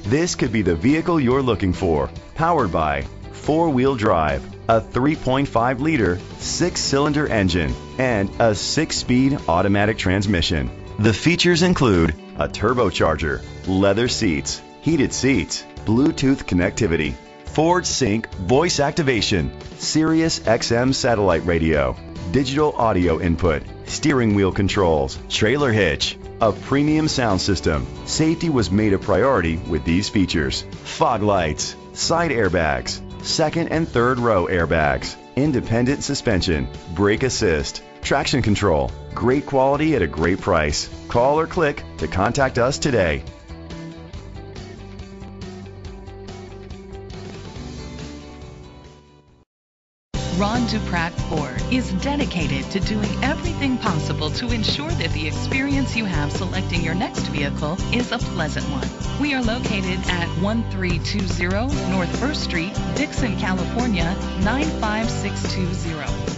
This could be the vehicle you're looking for. Powered by four-wheel drive, a 3.5-liter, 6-cylinder engine, and a 6-speed automatic transmission. The features include a turbocharger, leather seats, heated seats, Bluetooth connectivity, Ford Sync voice activation, Sirius XM satellite radio, digital audio input, steering wheel controls, trailer hitch, a premium sound system. Safety was made a priority with these features: fog lights, side airbags, second and third row airbags, independent suspension, brake assist, traction control. Great quality at a great price. Call or click to contact us today. Ron Dupratt Ford is dedicated to doing everything possible to ensure that the experience you have selecting your next vehicle is a pleasant one. We are located at 1320 North 1st Street, Dixon, California, 95620.